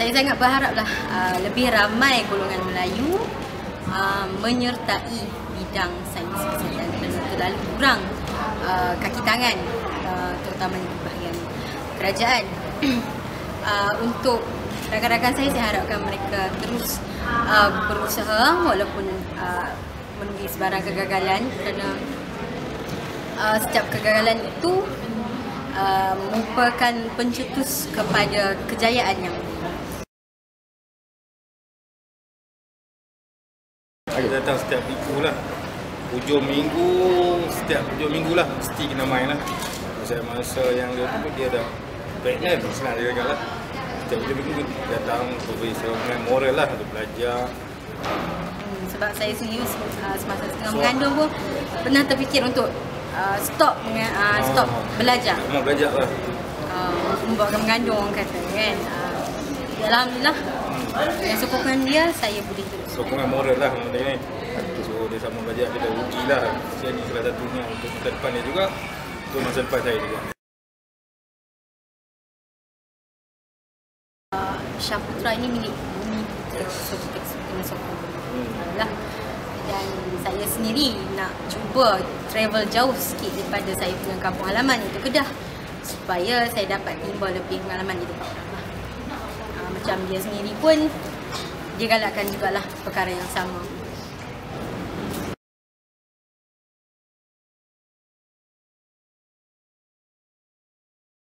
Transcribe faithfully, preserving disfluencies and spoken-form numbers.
saya sangat berharaplah uh, lebih ramai golongan Melayu uh, menyertai bidang sains kesihatan dan terlalu kurang uh, kaki tangan uh, terutamanya di bahagian kerajaan. uh, untuk rakan-rakan saya, saya harapkan mereka terus uh, berusaha walaupun uh, menemui sebarang kegagalan, kerana uh, setiap kegagalan itu uh, merupakan pencetus kepada kejayaan yang Kita datang setiap minggu lah, hujung minggu, setiap hujung minggu lah mesti kena main lah. Masa-masa yang dia tu dia dah pregnant, senang dia kata lah. Setiap hujung minggu datang beri sokongan moral lah untuk belajar. hmm, sebab saya sendiri uh, semasa tengah so, mengandung pun pernah terfikir untuk uh, stop uh, stop uh, belajar. Mau belajar lah. Uh, membuatkan mengandung orang kata kan. Uh, Alhamdulillah dengan sokongan dia saya boleh terus. Sokongan moral lah benda ni. So dia sama belajar, dia dah rugi lah. Saya ni salah satunya untuk masa depan dia juga, untuk masa depan saya juga. Uh, Syahputra ini milik Bumi Putra, so kita kena sokong hmm. lah. Dan saya sendiri nak cuba travel jauh sikit daripada saya punya kampung halaman, iaitu Kedah, supaya saya dapat timbul lebih pengalaman di tempat orang lah. Uh, macam dia sendiri pun dia galakkan jugalah perkara yang sama.